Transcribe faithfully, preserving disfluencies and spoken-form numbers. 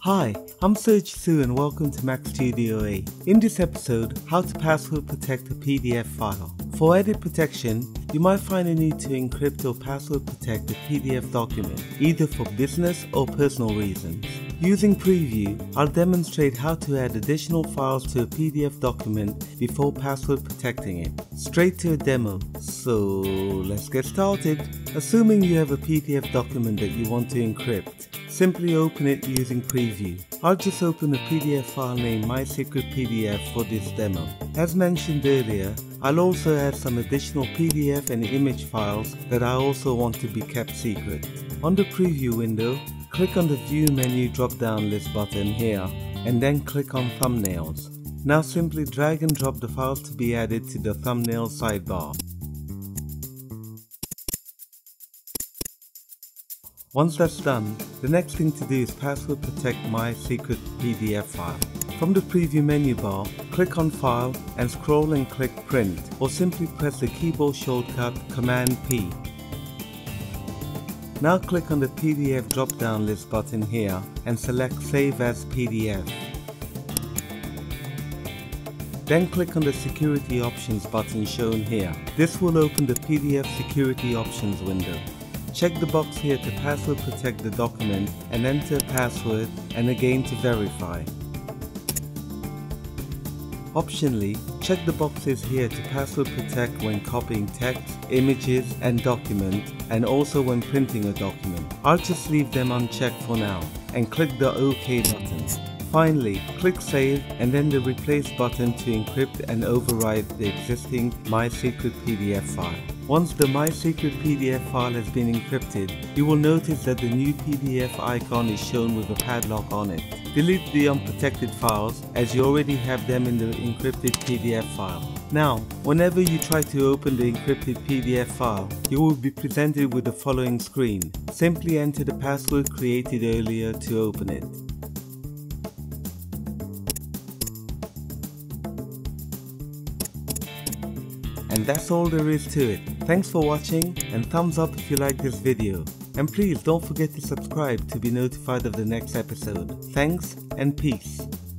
Hi, I'm Soooooo and welcome to MacStudioA. In this episode, how to password protect a P D F file. For edit protection, you might find a need to encrypt or password protect a P D F document, either for business or personal reasons. Using Preview, I'll demonstrate how to add additional files to a P D F document before password protecting it. Straight to a demo, so let's get started. Assuming you have a P D F document that you want to encrypt, simply open it using Preview. I'll just open a P D F file named MySecretPDF for this demo. As mentioned earlier, I'll also add some additional P D F and image files that I also want to be kept secret. On the Preview window, click on the View menu drop-down list button here, and then click on Thumbnails. Now simply drag and drop the files to be added to the thumbnail sidebar. Once that's done, the next thing to do is password protect my secret P D F file. From the Preview menu bar, click on File and scroll and click Print, or simply press the keyboard shortcut Command P. Now click on the P D F drop-down list button here and select Save as P D F. Then click on the Security Options button shown here. This will open the P D F Security Options window. Check the box here to password protect the document and enter a password, and again to verify. Optionally, check the boxes here to password protect when copying text, images and documents, and also when printing a document. I'll just leave them unchecked for now and click the OK button. Finally, click Save and then the Replace button to encrypt and override the existing MySecretPDF file. Once the MySecretPDF file has been encrypted, you will notice that the new P D F icon is shown with a padlock on it. Delete the unprotected files, as you already have them in the encrypted P D F file. Now, whenever you try to open the encrypted P D F file, you will be presented with the following screen. Simply enter the password created earlier to open it. And that's all there is to it. Thanks for watching, and thumbs up if you like this video. And please don't forget to subscribe to be notified of the next episode. Thanks and peace.